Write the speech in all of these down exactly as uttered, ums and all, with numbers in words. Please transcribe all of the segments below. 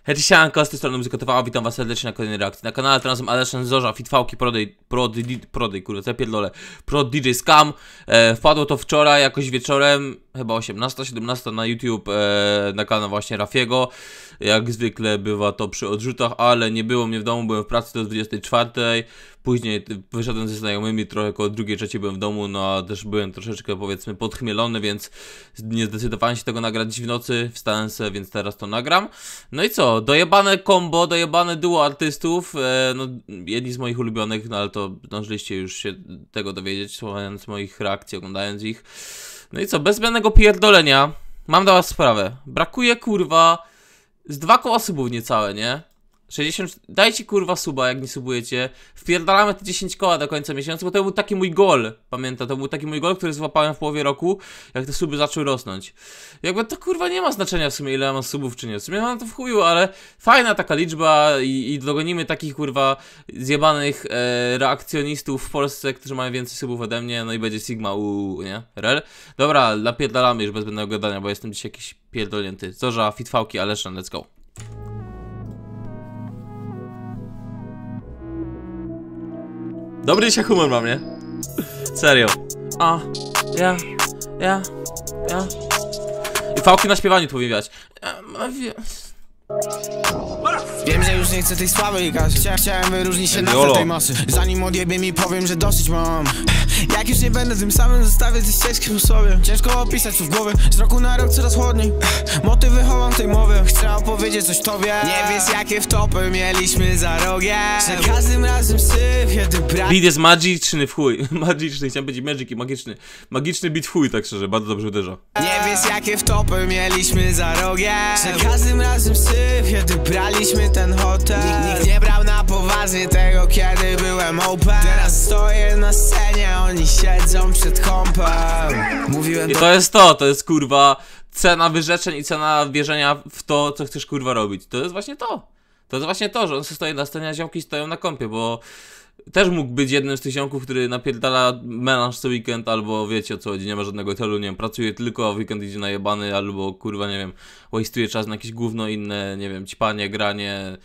Hej, siemanko, z tej strony Muzykotowa, witam was serdecznie na kolejnej reakcji na kanale. Teraz mam Aleszan Zorza, Fitfałki, Prodej, Prodej, Prodej, kurde, co ja pierdolę, Pro D J Scam. e, Wpadło to wczoraj, jakoś wieczorem, chyba osiemnasta, siedemnasta na YouTube, e, na kanał właśnie Rafiego. Jak zwykle bywa to przy odrzutach, ale nie było mnie w domu, byłem w pracy do dwudziestej czwartej. Później wyszedłem ze znajomymi, trochę koło drugiej, trzeciej byłem w domu, no a też byłem troszeczkę, powiedzmy, podchmielony, więc nie zdecydowałem się tego nagrać dziś w nocy, wstałem se, więc teraz to nagram. No i co, dojebane combo, dojebane duo artystów, e, no jedni z moich ulubionych, no ale to zdążyliście już się tego dowiedzieć, słuchając moich reakcji, oglądając ich. No i co, bez zbędnego pierdolenia, mam dla was sprawę, brakuje kurwa z dwa koła subów niecałe, nie? sześćdziesiąt... Dajcie kurwa suba, jak nie subujecie. Wpierdalamy te dziesięć koła do końca miesiąca, bo to był taki mój gol. Pamiętam, to był taki mój gol, który złapałem w połowie roku, jak te suby zaczęły rosnąć. Jakby to kurwa nie ma znaczenia w sumie, ile mam subów czy nie. W sumie mam to w chuju, ale fajna taka liczba i, i dogonimy takich kurwa zjebanych e, reakcjonistów w Polsce, którzy mają więcej subów ode mnie, no i będzie Sigma, uuu, nie? Rel? Dobra, napierdalamy już bez zbędnego gadania, bo jestem dzisiaj jakiś pierdolnięty. Zorza, Fitfałki, Aleszan, let's go. Dobry dzisiaj humor mam, nie? Serio. A, ja, ja, ja. I fałki na śpiewaniu tu wywiać. Wiem, że już nie chcę tej słabej kasy. Chcia Chciałem wyróżnić się na tle tej masy. Zanim odjebie mi powiem, że dosyć mam. Jak już nie będę tym samym, zostawię te ścieżki po sobie. Ciężko opisać tu w głowie. Z roku na rok coraz chłodniej. Motywy chowam w tej mowie. Chcę opowiedzieć coś tobie. Nie wiesz jakie wtopy mieliśmy za rogiem. Że każdym razem syf, kiedy brak. Beat jest magiczny w chuj. Magiczny, chciałem być magic i magiczny. Magiczny beat w chuj, tak szczerze, bardzo dobrze uderza. Nie wiesz jakie wtopy mieliśmy za rogiem. Że każdym razem syf, kiedy braliśmy ten hotel. Nikt, nikt nie brał na poważnie tego, kiedy byłem open. Teraz stoję na scenie, oni siedzą przed kompem. Mówiłem I to jest to, to jest kurwa cena wyrzeczeń i cena wierzenia w to, co chcesz kurwa robić. To jest właśnie to. To jest właśnie to, że on sobie stoi na scenie, a ziomki stoją na kompie, bo też mógł być jednym z tych ziomków, który napierdala melanż co weekend, albo wiecie o co chodzi, nie ma żadnego celu, nie wiem, pracuje tylko, a w weekend idzie najebany, albo kurwa, nie wiem, waste'uje czas na jakieś gówno inne, nie wiem, ćpanie, granie,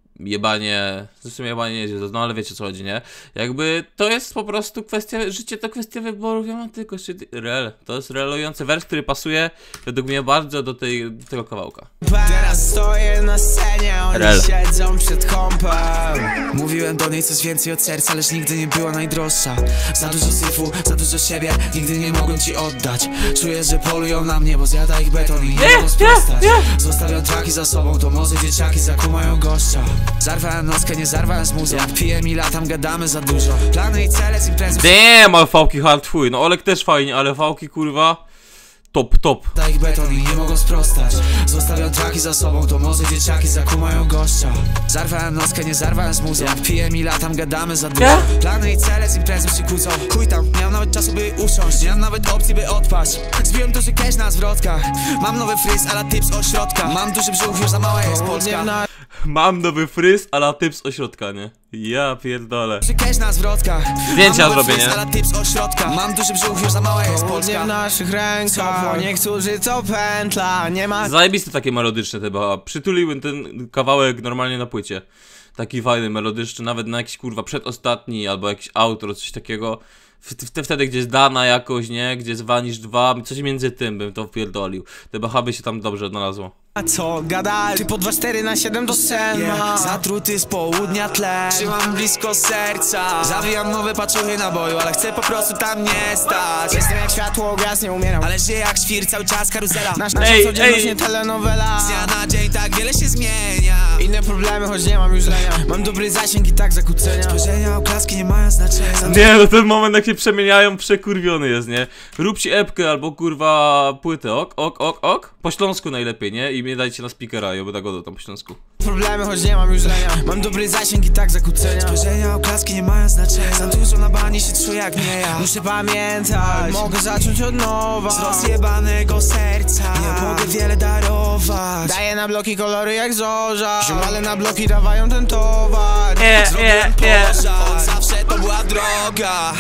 jebanie, zresztą jebanie nie jedzie, no ale wiecie o co chodzi, nie? Jakby to jest po prostu kwestia, życie to kwestia wyborów, ja mam tylko rel, to jest relujący wers, który pasuje według mnie bardzo do, tej, do tego kawałka. Teraz stoję na scenie, oni Rel. siedzą przed kompem. Mówiłem do niej coś więcej od serca, lecz nigdy nie była najdroższa. Za dużo syfu, za dużo siebie, nigdy nie mogłem ci oddać. Czuję, że polują na mnie, bo zjada ich beton i nie mogą sprostać. Zostawiam traki za sobą, to może dzieciaki zakumają gościa. Zarwałem noskę, nie zarwałem z muzą. Jak pijem i latam, gadamy za dużo. Plany i cele z imprezą. Damn, ale fałki hard chuj, no Olek też fajnie, ale fałki kurwa top, top. Da ich beton i nie mogą sprostać. Zostawiam traki za sobą, to może dzieciaki zakumają gościa. Zarwałem noskę, nie zarwałem z muzą. Jak pijem i latam, gadamy za dużo. Plany i cele z imprezą się kłócą. Chuj tam, nie mam nawet czasu by usiąść. Nie mam nawet opcji by odpaść. Zbiłem duży cash na zwrotkach. Mam nowy fryz, ala tips od środka. Mam duży brzuch, już za małe jest Polska. Mam nowy fryz, ala typ z ośrodka, nie? Ja pierdolę. Cash na zwrotkach. Zdjęcia zrobię, nie? Ale tips od środka. Mam duży brzuch, już za małe jest Polska. W naszych rękach, niektórzy to pętla, nie ma. Zajebiste takie melodyczne te chyba. Przytuliłem ten kawałek normalnie na płycie. Taki fajny, melodyczny, nawet na jakiś kurwa przedostatni albo jakiś outro, coś takiego. Wtedy, gdzie jest Dana jakoś, nie? Gdzie jest Vanish dwa, coś między tym bym to wpierdolił. Te bachaby się tam dobrze odnalazło. A co gadać? Ty po dwa cztery na siedem do sen yeah. Zatruty z południa tle. Trzymam blisko serca. Zawijam nowe paczuchy naboju, ale chcę po prostu tam nie stać. Jestem jak światło, gaz, nie umieram, ale żyję jak świr, cały czas karuzela. Nasz, nasza ej, codzienność ej. nie telenowela. Z dnia na dzień tak wiele się zmienia. Inne problemy, choć nie mam już lenia. Mam dobry zasięg i tak zakłócenia. Spojrzenia, oklaski nie mają znaczenia. Nie, no ten moment jak się przemieniają, przekurwiony jest, nie? Rób ci epkę albo kurwa płytę, ok, ok, ok, ok. Po śląsku najlepiej, nie? I mnie dajcie na speakera i oby tak tam po śląsku. Problemy, choć nie mam już lenia. Mam dobry zasięg i tak zakłócenia. Spojrzenia, oklaski nie mają znaczenia. Za dużo na bani się czuję jak nie ja. Muszę pamiętać, mogę zacząć od nowa. Z rozjebanego serca nie mogę wiele darować. Daję na bloki kolory jak zorza. Ziomale na bloki dawają ten towar. Yeah, yeah, yeah. Od zawsze to była droga.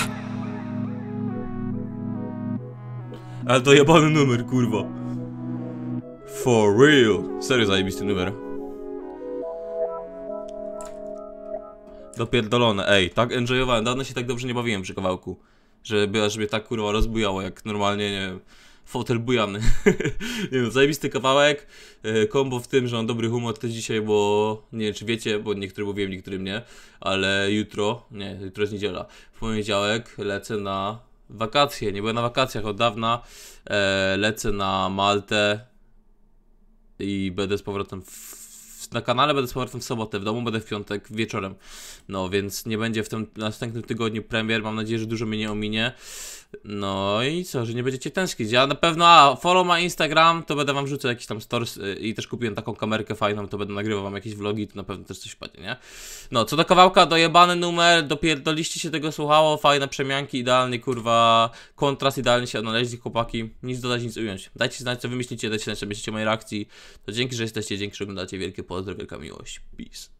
Ale to jebany numer, kurwa. For real. Serio zajebisty numer. Dopierdolone, ej, tak enjoyowałem, dawno się tak dobrze nie bawiłem przy kawałku. Żeby aż mnie tak kurwa rozbujało, jak normalnie, nie wiem, fotel bujany. Nie wiem, zajebisty kawałek, kombo w tym, że mam dobry humor też dzisiaj, bo nie wiem czy wiecie, bo niektórym mówiłem, niektórym nie, ale jutro, nie, jutro jest niedziela, w poniedziałek lecę na wakacje, nie byłem na wakacjach od dawna, e, lecę na Maltę i będę z powrotem w na kanale, będę z powrotem w sobotę, w domu będę w piątek wieczorem. No więc nie będzie w tym następnym tygodniu premier, mam nadzieję, że dużo mnie nie ominie. No i co, że nie będziecie tęsknić. Ja na pewno, a follow ma Instagram, to będę wam rzucał jakiś tam stories i też kupiłem taką kamerkę fajną, to będę nagrywał wam jakieś vlogi, to na pewno też coś padnie, nie? No, co do kawałka, dojebany numer, dopierdoliście się tego słuchało, fajne przemianki, idealny kurwa kontrast, idealnie się odnaleźli chłopaki, nic dodać, nic ująć. Dajcie znać, co wymyślicie, dajcie znać, co myślicie o mojej reakcji. To dzięki, że jesteście, dzięki, że oglądacie, wielkie pozdro, wielka miłość, peace.